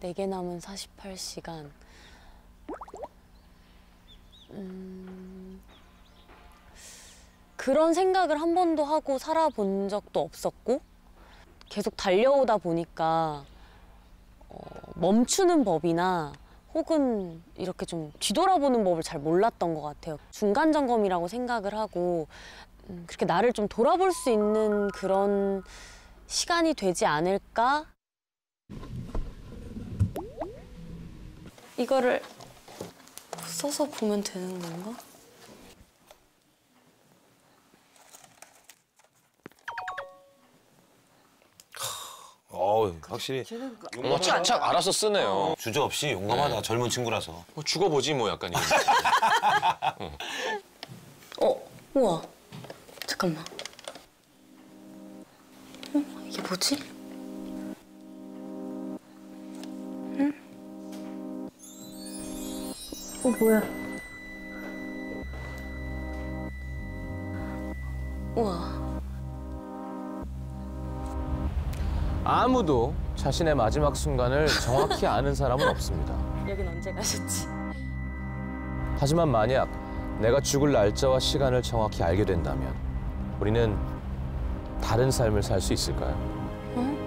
내게 남은 48시간. 그런 생각을 한 번도 하고 살아본 적도 없었고 계속 달려오다 보니까 멈추는 법이나 혹은 이렇게 좀 뒤돌아보는 법을 잘 몰랐던 것 같아요. 중간 점검이라고 생각을 하고 그렇게 나를 좀 돌아볼 수 있는 그런 시간이 되지 않을까? 이거를 써서 보면 되는 건가? 확실히 착착 알아서 쓰네요. 주저없이 용감하다. 젊은 친구라서. 죽어보지 뭐 약간 이런. 우와. 잠깐만. 이게 뭐지? 응? 뭐야? 우와. 아무도 자신의 마지막 순간을 정확히 아는 사람은 없습니다. 여긴 언제 가셨지? 하지만 만약 내가 죽을 날짜와 시간을 정확히 알게 된다면 우리는 다른 삶을 살 수 있을까요? 응?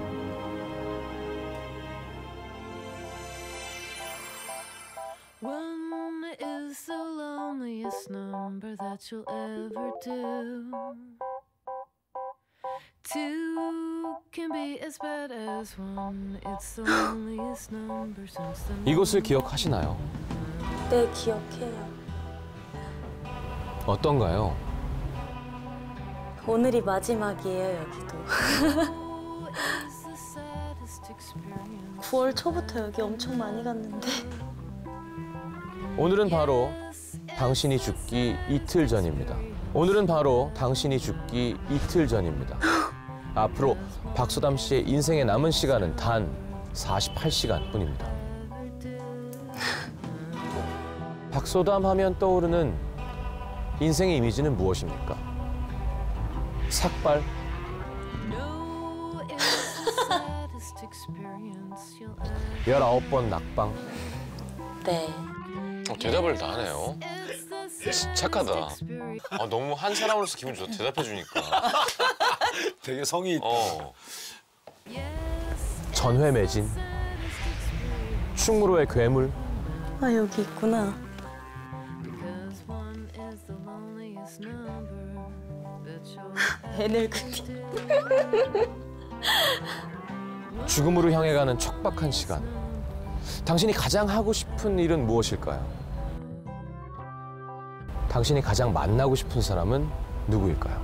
One is the loneliest number that you'll ever do. Two can be as bad as one. It's the loneliest number since the 이곳을 기억하시나요? 네, 기억해요. 어떤가요? 오늘이 마지막이에요, 여기도. 9월 초부터 여기 엄청 많이 갔는데. 오늘은 바로 당신이 죽기 이틀 전입니다. 오늘은 바로 당신이 죽기 이틀 전입니다. 앞으로 박소담 씨의 인생에 남은 시간은 단 48시간 뿐입니다. 박소담 하면 떠오르는 인생의 이미지는 무엇입니까? 삭발? 19번 낙방? 네. 대답을 다 하네요. 착하다. 너무 한 사람으로서 기분 좋다. 대답해주니까. 되게 성의 있다. 전회 매진? 충무로의 괴물? 아, 여기 있구나. 에넬그니. 죽음으로 향해 가는 촉박한 시간. 당신이 가장 하고 싶은 일은 무엇일까요? 당신이 가장 만나고 싶은 사람은 누구일까요?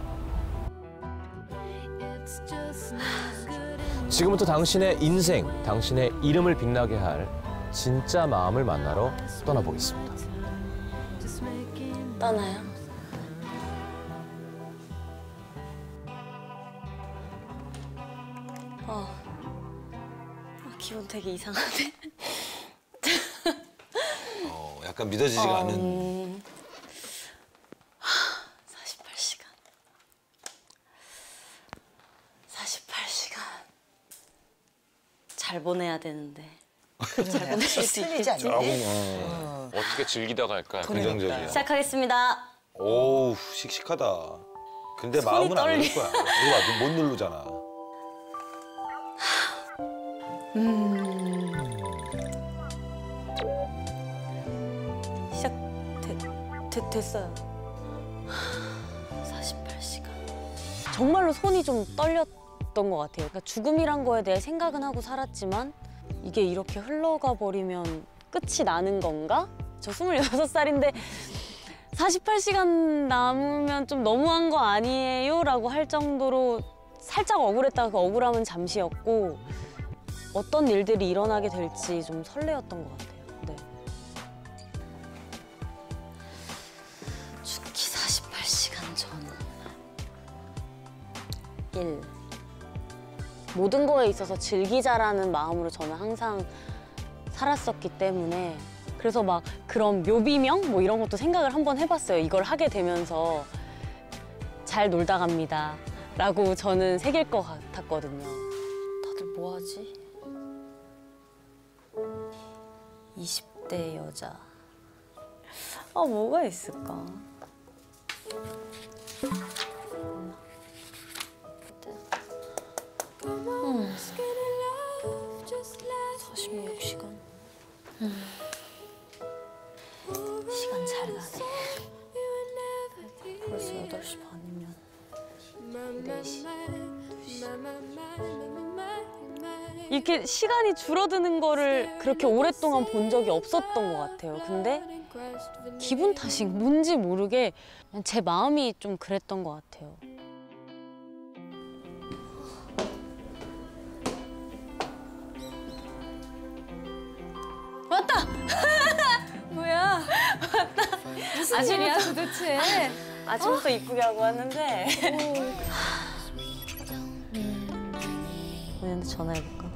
지금부터 당신의 인생, 당신의 이름을 빛나게 할 진짜 마음을 만나러 떠나보겠습니다. 떠나요? 기분 되게 이상하네. 약간 믿어지지가 않는. 48시간. 48시간. 잘 보내야 되는데. 잘 보낼 수 있지 않나요? 어떻게 즐기다가 할까? 긍정적이야. 시작하겠습니다. 오우, 씩씩하다. 근데 손이 마음은 안 누를 거야. 이거 못 누르잖아. 됐어요. 48시간. 정말로 손이 좀 떨렸던 것 같아요. 그러니까 죽음이란 거에 대해 생각은 하고 살았지만 이게 이렇게 흘러가 버리면 끝이 나는 건가? 저 26살인데 48시간 남으면 좀 너무한 거 아니에요? 라고 할 정도로 살짝 억울했다가 그 억울함은 잠시였고 어떤 일들이 일어나게 될지 좀 설레었던 것 같아요. 네. 죽기 48시간 전. 1. 모든 거에 있어서 즐기자라는 마음으로 저는 항상 살았었기 때문에 그래서 막 그런 묘비명 뭐 이런 것도 생각을 한번 해봤어요. 이걸 하게 되면서 잘 놀다 갑니다 라고 저는 새길 것 같았거든요. 다들 뭐 하지? 20대 여자. 아, 뭐가 있을까? 46시간. 시간 잘 가네. 벌써 8시 반이면 4시. 이렇게 시간이 줄어드는 거를 그렇게 오랫동안 본 적이 없었던 것 같아요. 근데 기분 탓인지 뭔지 모르게 그냥 제 마음이 좀 그랬던 것 같아요. 왔다! 뭐야? 왔다. 무슨 일이야 도대체? 아침부터 이쁘게 하고 왔는데. 우리한테 전화해볼까?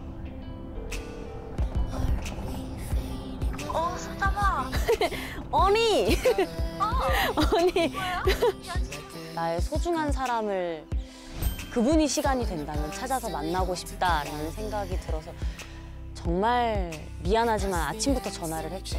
수담아. 언니. 언니. 나의 소중한 사람을 그분이 시간이 된다면 찾아서 만나고 싶다라는 생각이 들어서 정말 미안하지만 아침부터 전화를 했죠.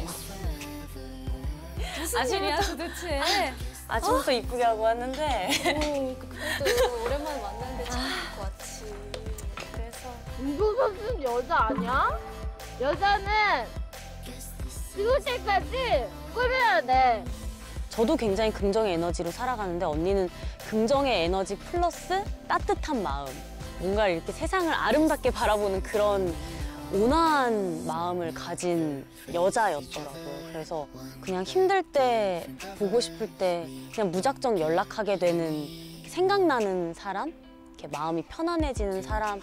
무슨 일이야 도대체? 아침부터 이쁘게 하고 왔는데. 그래도 오랜만에 만났는데 재밌을 것 같지. 그래서 운동 선수는 여자 아니야? 여자는 죽을 때까지 꾸며야 돼. 저도 굉장히 긍정의 에너지로 살아가는데 언니는 긍정의 에너지 플러스 따뜻한 마음. 뭔가 이렇게 세상을 아름답게 바라보는 그런 온화한 마음을 가진 여자였더라고요. 그래서 그냥 힘들 때, 보고 싶을 때 그냥 무작정 연락하게 되는 생각나는 사람? 이렇게 마음이 편안해지는 사람이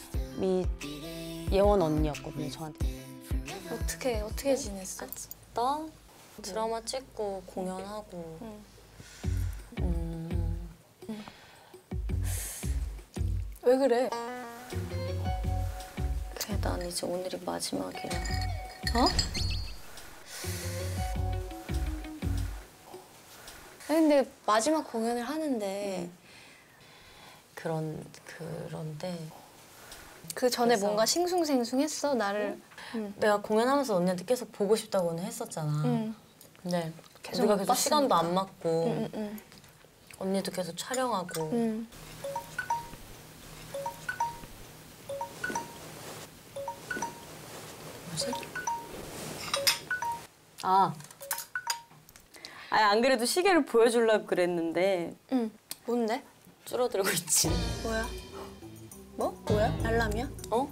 예원 언니였거든요, 저한테. 어떻게 지냈어? 나 드라마 찍고 공연하고 왜 그래? 그래, 난 이제 오늘이 마지막이야. 어? 아니, 근데 마지막 공연을 하는데 그런데 그 전에 그래서- 뭔가 싱숭생숭했어 나를. 내가 공연하면서 언니한테 계속 보고 싶다고는 했었잖아. 응. 근데 계속 우리가 못 계속 봤으니까. 시간도 안 맞고 응. 언니도 계속 촬영하고 응. 뭐지? 안 그래도 시계를 보여주려고 그랬는데 응. 뭔데? 줄어들고 있지. 뭐야? 뭐야? 알람이야? 어?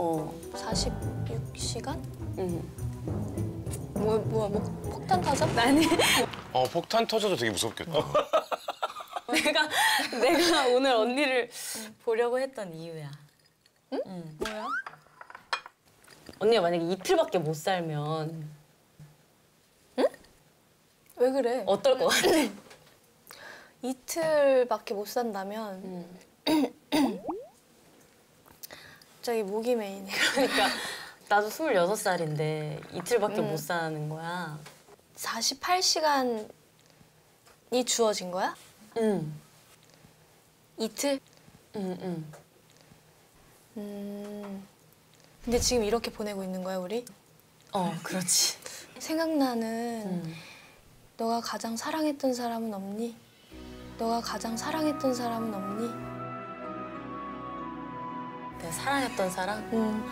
46시간? 응. 뭐 폭탄 터져? 아니 폭탄 터져도 되게 무섭겠다. 내가 오늘 언니를 보려고 했던 이유야. 응? 뭐야? 언니가 만약에 이틀밖에 못 살면 왜 그래? 어떨 것 같아? 이틀밖에 못 산다면 갑자기 목이 메이네. 그러니까 나도 26살인데 이틀밖에 못 사는 거야. 48시간이 주어진 거야? 응. 이틀? 응. 근데 지금 이렇게 보내고 있는 거야, 우리? 그렇지. 생각나는 너가 가장 사랑했던 사람은 없니? 너가 가장 사랑했던 사람은 없니? 내가 사랑했던 사람?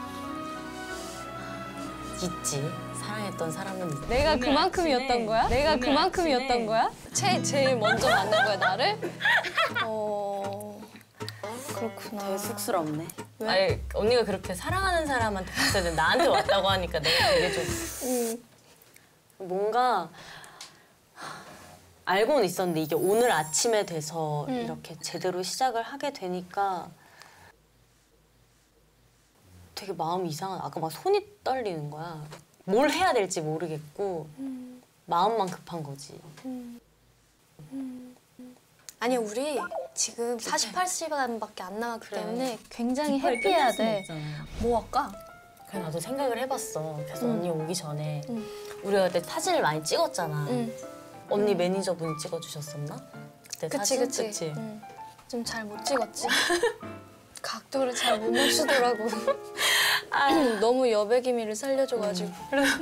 있지. 사랑했던 사람은 있지. 내가 그만큼이었던 거야? 내가 그만큼이었던 거야? 제일 먼저 만난 거야, 나를? 그렇구나. 되게 쑥스럽네. 왜? 아니, 언니가 그렇게 사랑하는 사람한테 갔어야 돼. 나한테 왔다고 하니까 내가 되게 좀 뭔가 알고는 있었는데 이게 오늘 아침에 돼서 이렇게 제대로 시작을 하게 되니까 되게 마음이 이상한. 아까 막 손이 떨리는 거야. 뭘 해야 될지 모르겠고 마음만 급한 거지. 아니, 우리 지금 48시간밖에 안 남았기 때문에 굉장히 해피해야 돼. 뭐 할까? 그래, 나도 생각을 해봤어. 그래서 언니 오기 전에 우리가 그때 사진을 많이 찍었잖아. 언니 매니저분이 찍어주셨었나? 그때 사진? 그치? 좀 잘 못 찍었지? 각도를 잘 못 맞추더라고. 너무 여백 기미를 살려줘가지고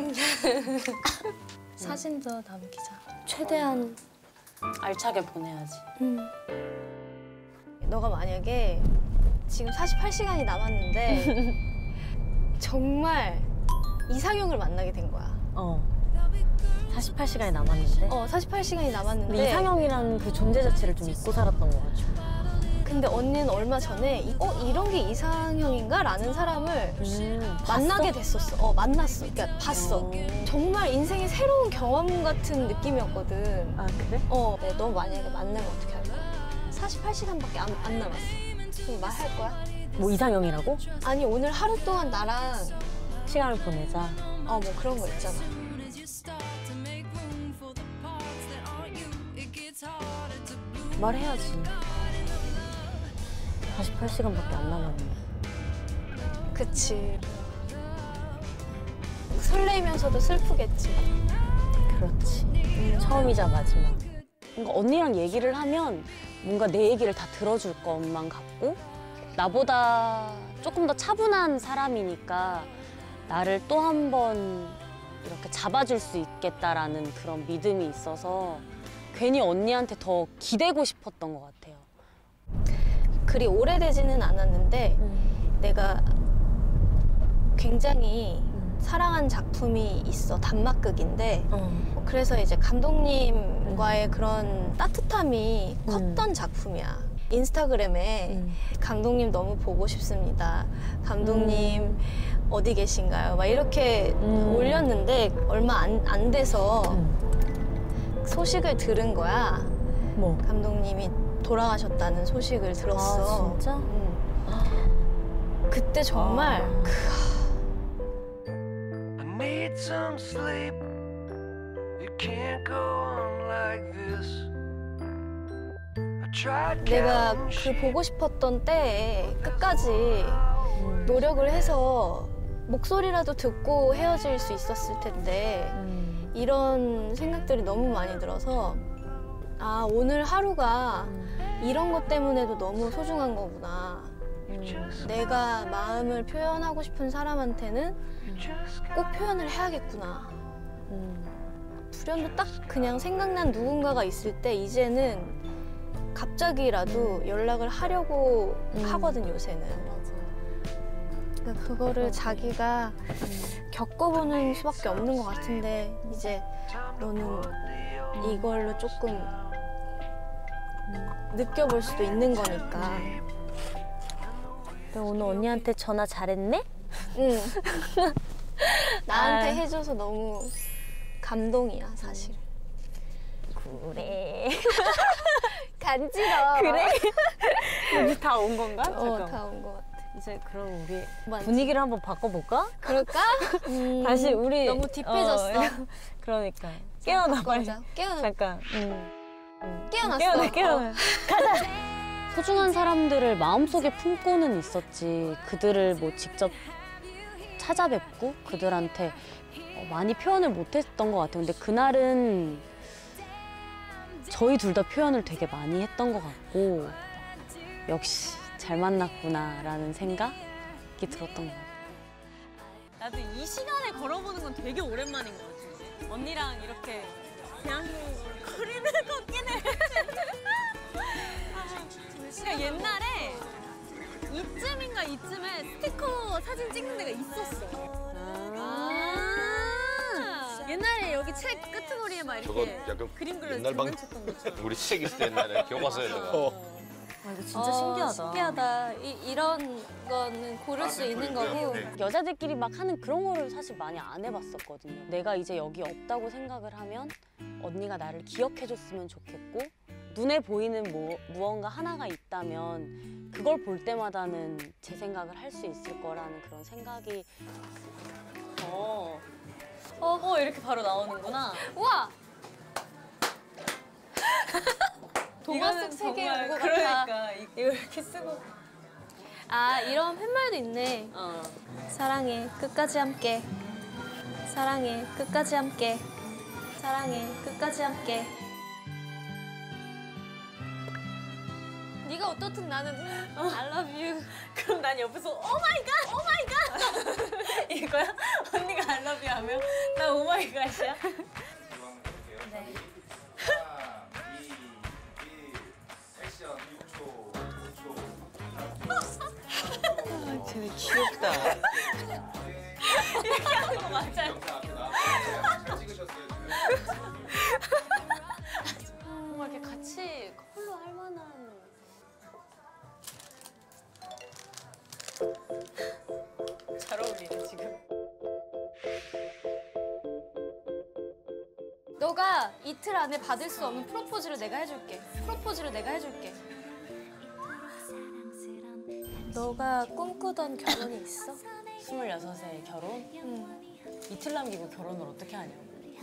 사진도 남기자. 최대한 알차게 보내야지. 너가 만약에 지금 48시간이 남았는데 정말 이상형을 만나게 된 거야. 48시간이 남았는데. 48시간이 남았는데 근데 이상형이라는 그 존재 자체를 좀 잊고 살았던 것 같아. 근데 언니는 얼마 전에 이런 게 이상형인가? 라는 사람을 만나게 됐었어. 만났어. 그러니까 봤어. 정말 인생의 새로운 경험 같은 느낌이었거든. 아, 그래? 네, 너 만약에 만나면 어떻게 할 거야? 48시간밖에 안 남았어. 그럼 말할 거야? 뭐 이상형이라고? 아니, 오늘 하루 동안 나랑 시간을 보내자. 뭐 그런 거 있잖아. 말해야지. 48시간밖에 안 남았는데. 그치. 설레면서도 슬프겠지. 그렇지. 처음이자 마지막. 뭔가 언니랑 얘기를 하면 뭔가 내 얘기를 다 들어줄 것만 같고 나보다 조금 더 차분한 사람이니까 나를 또 한 번 이렇게 잡아줄 수 있겠다라는 그런 믿음이 있어서 괜히 언니한테 더 기대고 싶었던 것 같아요. 그리 오래되지는 않았는데 내가 굉장히 사랑한 작품이 있어. 단막극인데 그래서 이제 감독님과의 그런 따뜻함이 컸던 작품이야. 인스타그램에 감독님 너무 보고 싶습니다. 감독님 어디 계신가요? 막 이렇게 올렸는데 얼마 안 돼서 소식을 들은 거야. 뭐? 감독님이 돌아가셨다는 소식을 들었어. 아, 진짜? 그때 정말 I need some sleep. You can't go on like this. I tried 내가 counting 그 sheep. 보고 싶었던 때에 끝까지 노력을 해서 목소리라도 듣고 헤어질 수 있었을 텐데 이런 생각들이 너무 많이 들어서 오늘 하루가 이런 것 때문에도 너무 소중한 거구나. 내가 마음을 표현하고 싶은 사람한테는 꼭 표현을 해야겠구나. 불현도 딱 그냥 생각난 누군가가 있을 때 이제는 갑자기라도 연락을 하려고 하거든, 요새는. 그러니까 그거를 자기가 겪어보는 수밖에 없는 것 같은데 이제 너는 이걸로 조금 느껴볼 수도 있는 거니까. 너 오늘 언니한테 전화 잘했네? 응. 나한테 해줘서 너무 감동이야, 사실. 그래. 간지러. 그래? 여기 다 온 건가? 잠깐. 다 온 것 같아. 이제 그럼 우리 맞지? 분위기를 한번 바꿔볼까? 그럴까? 다시 우리 너무 딥해졌어. 그러니까 깨어나 빨리. 바꿔보자. 깨어나. 잠깐. 깨어났어. 깨어나. 가자. 소중한 사람들을 마음속에 품고는 있었지. 그들을 뭐 직접 찾아뵙고 그들한테 많이 표현을 못했던 것 같아요. 근데 그날은 저희 둘 다 표현을 되게 많이 했던 것 같고 역시 잘 만났구나라는 생각이 들었던 것 같아요. 나도 이 시간에 걸어보는 건 되게 오랜만인 것 같은데. 언니랑 이렇게 대한민국 거리를 걷기는. 그러니까 옛날에 이쯤에 스티커 사진 찍는 데가 있었어. 옛날에 여기 책 끄트머리에 막 저거 이렇게 약간 그림 그려서 옛날 방 장난쳤던 거죠. 우리 책 있을 때 옛날에 교과서에다가. 이거 진짜 신기하다. 신기하다. 이런 거는 고를 수 있는 거고. 여자들끼리 막 하는 그런 거를 사실 많이 안 해봤었거든요. 내가 이제 여기 없다고 생각을 하면 언니가 나를 기억해줬으면 좋겠고 눈에 보이는 무언가 하나가 있다면 그걸 볼 때마다는 제 생각을 할 수 있을 거라는 그런 생각이 이렇게 바로 나오는구나. 우와! 동화 속 세계에 온 것 같아. 이거 이렇게 쓰고 이런 팻말도 있네. 사랑해, 끝까지 함께. 사랑해, 끝까지 함께. 사랑해, 끝까지 함께. 네가 어떻든 나는 I love you. 그럼 난 옆에서 오마이갓 오마이갓 이거야? 언니가 I love you 하면 나 오마이갓이야? 네. 하나, 2, 1, 액션 6초, 5초. 쟤네 귀엽다. 이렇게 하는 거 맞아요? 영상 앞에 나왔어요. 잘 찍으셨어요, 지금? 뭔가 이렇게 같이 커플로 할 만한 잘 어울리네 지금. 너가 이틀 안에 받을 수 없는 프로포즈를 내가 해줄게. 프로포즈를 내가 해줄게. 너가 꿈꾸던 결혼이 있어? 26에 결혼? 응. 이틀 남기고 결혼을 어떻게 하냐고.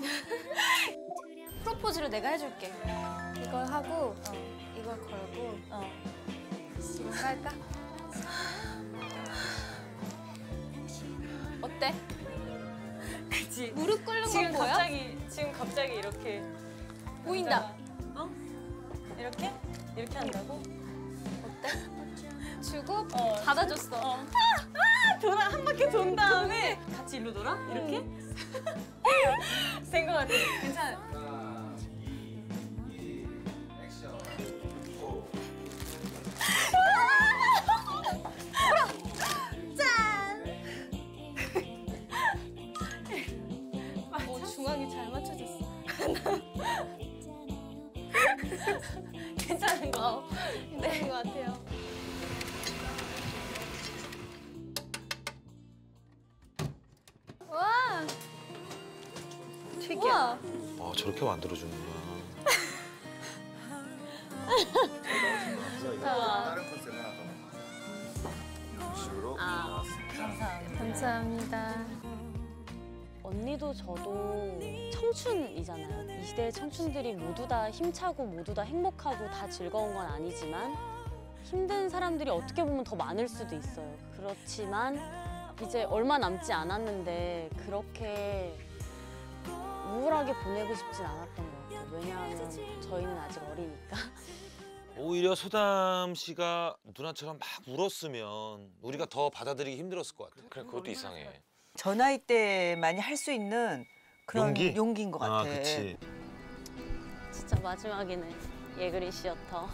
프로포즈를 내가 해줄게. 이걸 하고 이걸 걸고 이거 할까? 어때? 그치? 무릎 꿇는 건 뭐야? 지금 갑자기 이렇게 보인다. 어? 이렇게? 이렇게 한다고? 어때? 주고 받아줬어. 돌아 한 바퀴 돈 다음에 같이 일로 돌아? 이렇게? 된 거 같아. 괜찮아. 하나, 2, 1, 액션 5. 중앙이 잘 맞춰졌어. 괜찮은 거. 괜찮은 것 같아요. 와! 특이하다. 우와! 저렇게 만들어주는구나. 다른 컨셉 하나 더. 식으로 감사합니다. 감사합니다. 언니도 저도 청춘이잖아요. 이 시대의 청춘들이 모두 다 힘차고 모두 다 행복하고 다 즐거운 건 아니지만 힘든 사람들이 어떻게 보면 더 많을 수도 있어요. 그렇지만 이제 얼마 남지 않았는데 그렇게 우울하게 보내고 싶진 않았던 것 같아요. 왜냐하면 저희는 아직 어리니까. 오히려 소담 씨가 누나처럼 막 울었으면 우리가 더 받아들이기 힘들었을 것 같아. 그래 그것도 이상해. 저 나이 때만이 할 수 있는 그런 용기? 용기인 것 같아. 아, 그치. 진짜 마지막이네. 예그리 시어터.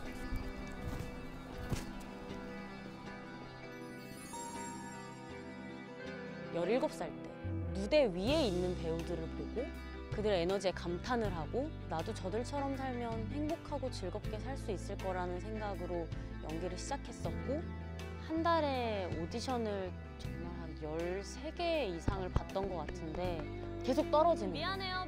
(17살) 때 무대 위에 있는 배우들을 보고 그들의 에너지에 감탄을 하고 나도 저들처럼 살면 행복하고 즐겁게 살 수 있을 거라는 생각으로 연기를 시작했었고 한 달에 오디션을 정말 한 13개 이상을 봤던 것 같은데 계속 떨어지는 미안해요.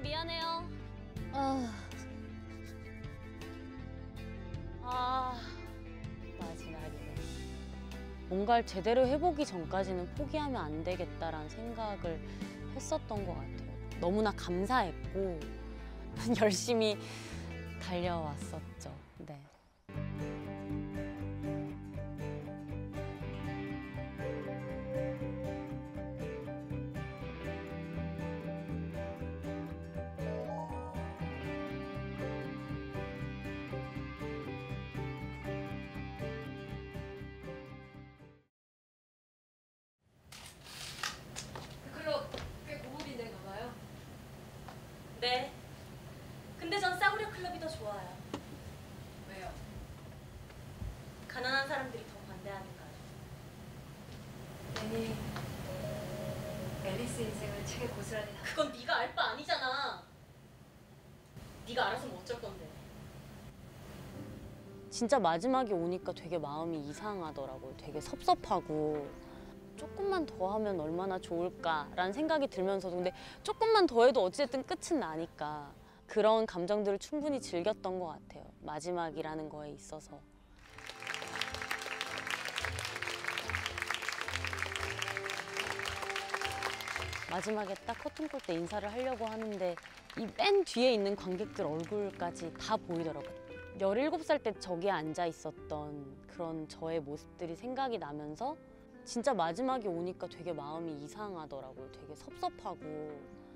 마지막이네. 뭔가를 제대로 해보기 전까지는 포기하면 안 되겠다라는 생각을 했었던 것 같아요. 너무나 감사했고 열심히 달려왔었죠. 네. 클럽 꽤 고급인데 가봐요. 네. 근데 전 싸구려 클럽이 더 좋아요. 왜요? 가난한 사람들이 더 반대하니까요. 괜히 앨리스 인생을 책에 고스란히 다. 그건 네가 알 바 아니잖아. 네가 알아서 뭐 어쩔 건데. 진짜 마지막에 오니까 되게 마음이 이상하더라고요. 되게 섭섭하고 조금만 더 하면 얼마나 좋을까라는 생각이 들면서도 근데 조금만 더 해도 어쨌든 끝은 나니까 그런 감정들을 충분히 즐겼던 것 같아요. 마지막이라는 거에 있어서. 마지막에 딱 커튼 콜 때 인사를 하려고 하는데 이 맨 뒤에 있는 관객들 얼굴까지 다 보이더라고요. 17살 때 저기에 앉아 있었던 그런 저의 모습들이 생각이 나면서 진짜 마지막에 오니까 되게 마음이 이상하더라고요. 되게 섭섭하고.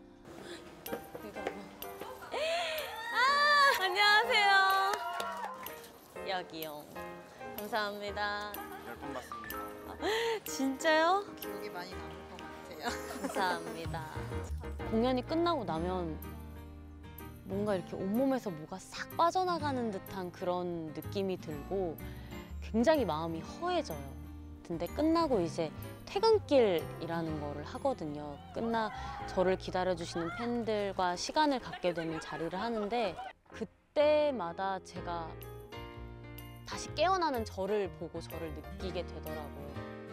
안녕하세요. 여기요. 감사합니다. 10분 맞습니다. 감사합니다. 공연이 끝나고 나면 뭔가 이렇게 온몸에서 뭐가 싹 빠져나가는 듯한 그런 느낌이 들고 굉장히 마음이 허해져요. 근데 끝나고 이제 퇴근길이라는 거를 하거든요. 저를 기다려주시는 팬들과 시간을 갖게 되는 자리를 하는데 그때마다 제가 다시 깨어나는 저를 보고 저를 느끼게 되더라고요.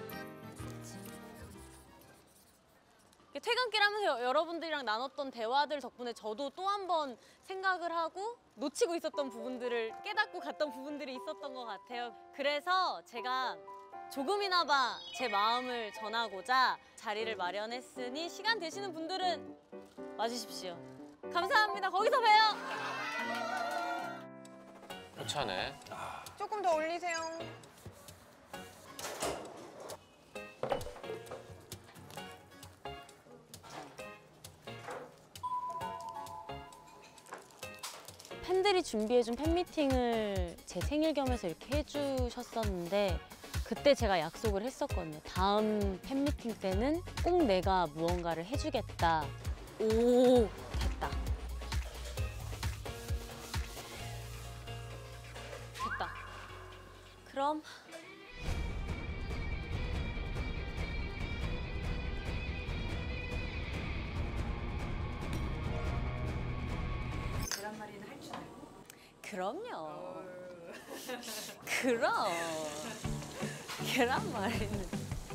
퇴근길 하면서 여러분들이랑 나눴던 대화들 덕분에 저도 또 한 번 생각을 하고 놓치고 있었던 부분들을 깨닫고 갔던 부분들이 있었던 것 같아요. 그래서 제가 조금이나마 제 마음을 전하고자 자리를 마련했으니 시간 되시는 분들은 와주십시오. 감사합니다. 거기서 봬요. 괜찮네. 조금 더 올리세요. 팬들이 준비해준 팬미팅을 제 생일 겸해서 이렇게 해주셨었는데 그때 제가 약속을 했었거든요. 다음 팬미팅 때는 꼭 내가 무언가를 해주겠다. 오, 됐다. 됐다. 그럼 계란말이는 할 줄 알고? 그럼요. 그럼. 계란말이는.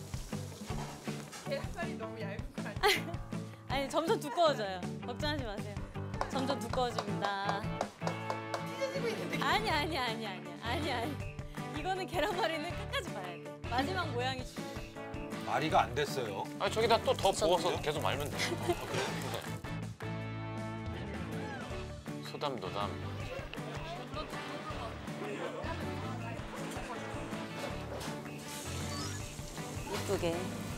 계란말이 너무 얇은 거 아니야? 아니, 점점 두꺼워져요. 걱정하지 마세요. 점점 두꺼워집니다. 찢어지고 있는데. 아니. 이거는 계란말이는 끝까지 봐야 돼. 마지막 모양이 중요해. 말이가 안 됐어요. 아니 저기다 또 더 부어서 계속 말면 돼. 소담도담. 이쁘게.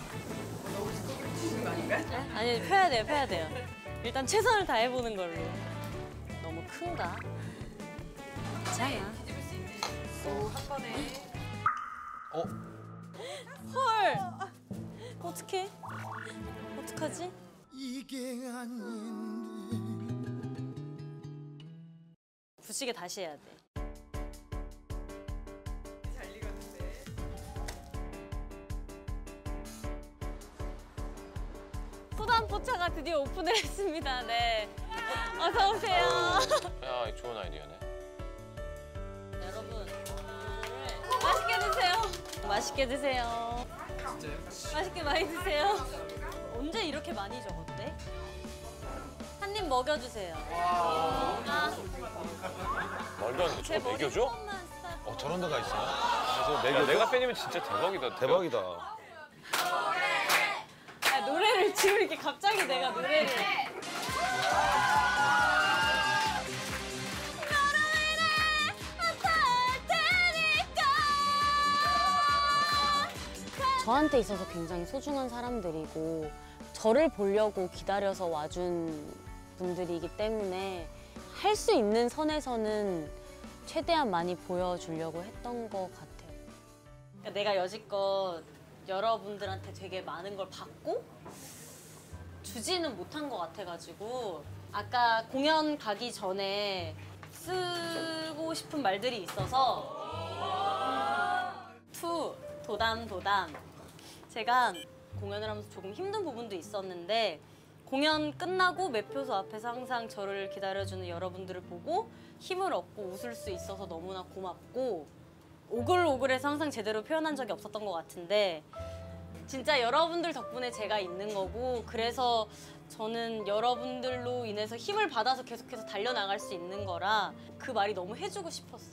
아니, 펴야 돼요. 일단 최선을 다해보는 걸로. 너무 큰가? 괜찮아. 한 번에. 헐! 어떡해? 어떡하지? 이게 아닌데. 부시게 다시 해야 돼. 잘 익었는데. 소담포차가 드디어 오픈을 했습니다. 네. 어서 오세요. 야, 이거 좋은 아이디어네. 여러분, 오늘 맛있게 드세요. 맛있게 드세요. 맛있게 많이 드세요. 언제 이렇게 많이 적었대? 한 입 먹여주세요. 아, 말도 안 돼. 제 저거 머리 먹여줘? 한 번만 쓰다. 저런 데가 있어요? 야, 내가 팬이면 진짜 대박이다. 대박이다. 아, 노래를 지금 이렇게 갑자기 내가 노래를. 저한테 있어서 굉장히 소중한 사람들이고 저를 보려고 기다려서 와준 분들이기 때문에 할 수 있는 선에서는 최대한 많이 보여주려고 했던 것 같아요. 그러니까 내가 여지껏 여러분들한테 되게 많은 걸 받고 주지는 못한 것 같아가지고 아까 공연 가기 전에 쓰고 싶은 말들이 있어서 도담 제가 공연을 하면서 조금 힘든 부분도 있었는데 공연 끝나고 매표소 앞에서 항상 저를 기다려주는 여러분들을 보고 힘을 얻고 웃을 수 있어서 너무나 고맙고 오글오글해서 항상 제대로 표현한 적이 없었던 것 같은데 진짜 여러분들 덕분에 제가 있는 거고 그래서 저는 여러분들로 인해서 힘을 받아서 계속해서 달려나갈 수 있는 거라 그 말이 너무 해주고 싶었어.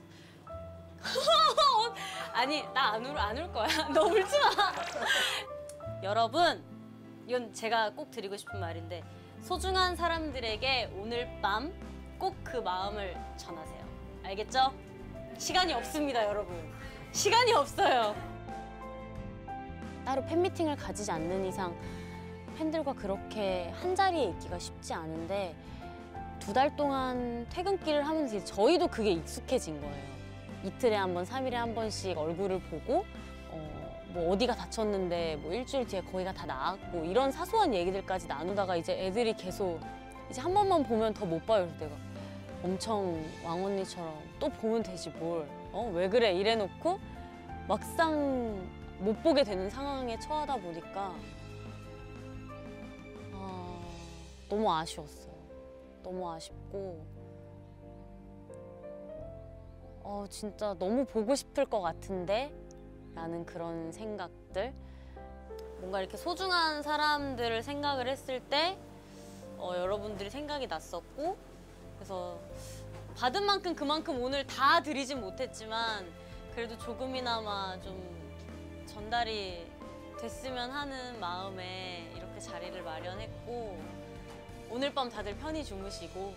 아니 나 안 울 거야. 너 울지 마. 여러분 이건 제가 꼭 드리고 싶은 말인데 소중한 사람들에게 오늘 밤 꼭 그 마음을 전하세요. 알겠죠? 시간이 없습니다, 여러분. 시간이 없어요. 따로 팬미팅을 가지지 않는 이상 팬들과 그렇게 한 자리에 있기가 쉽지 않은데 2달 동안 퇴근길을 하면서 저희도 그게 익숙해진 거예요. 이틀에 한 번, 3일에 한 번씩 얼굴을 보고 뭐 어디가 다쳤는데 뭐 일주일 뒤에 거기가 다 나았고 이런 사소한 얘기들까지 나누다가 이제 애들이 계속 이제 한 번만 보면 더 못 봐요. 그래서 내가 엄청 왕언니처럼 또 보면 되지 뭘. 왜 그래 이래놓고 막상 못 보게 되는 상황에 처하다 보니까 너무 아쉬웠어요. 너무 아쉽고 진짜 너무 보고 싶을 것 같은데 라는 그런 생각들. 뭔가 이렇게 소중한 사람들을 생각을 했을 때 여러분들이 생각이 났었고 그래서 받은 만큼 그만큼 오늘 다 드리진 못했지만 그래도 조금이나마 좀 전달이 됐으면 하는 마음에 이렇게 자리를 마련했고 오늘 밤 다들 편히 주무시고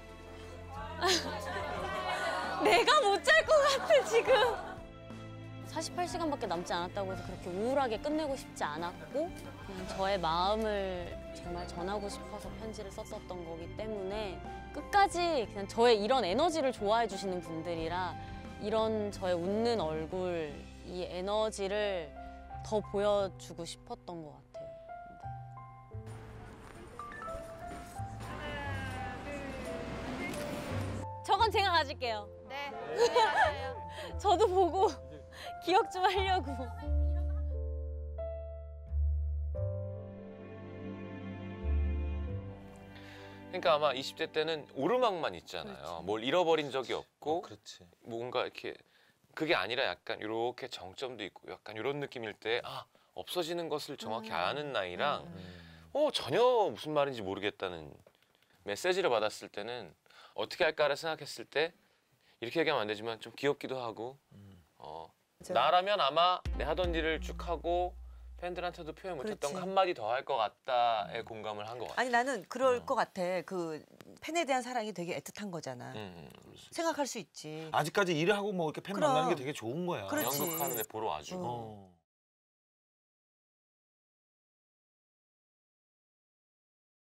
내가 못 잘 것 같아 지금. 48시간밖에 남지 않았다고 해서 그렇게 우울하게 끝내고 싶지 않았고 그냥 저의 마음을 정말 전하고 싶어서 편지를 썼었던 거기 때문에 끝까지 그냥 저의 이런 에너지를 좋아해 주시는 분들이라 이런 저의 웃는 얼굴, 이 에너지를 더 보여주고 싶었던 것 같아요. 저건 제가 가질게요. 네. 맞아요. 저도 보고 기억 좀 하려고. 그러니까 아마 20대 때는 오르막만 있잖아요. 그렇지. 뭘 잃어버린 적이 없고 그렇지. 뭔가 이렇게 그게 아니라 약간 이렇게 정점도 있고 약간 이런 느낌일 때 없어지는 것을 정확히 아는 나이랑 전혀 무슨 말인지 모르겠다는 메시지를 받았을 때는 어떻게 할까를 생각했을 때 이렇게 얘기하면 안 되지만 좀 귀엽기도 하고 나라면 아마 내 하던 일을 쭉 하고 팬들한테도 표현 못했던 그렇지. 거 한마디 더 할 것 같다에 공감을 한 것 같아. 아니 나는 그럴 것 같아. 그 팬에 대한 사랑이 되게 애틋한 거잖아. 생각할 수 있지. 아직까지 일을 하고 뭐 이렇게 팬 그럼. 만나는 게 되게 좋은 거야. 그렇지. 연극하는 애 보러 와주고.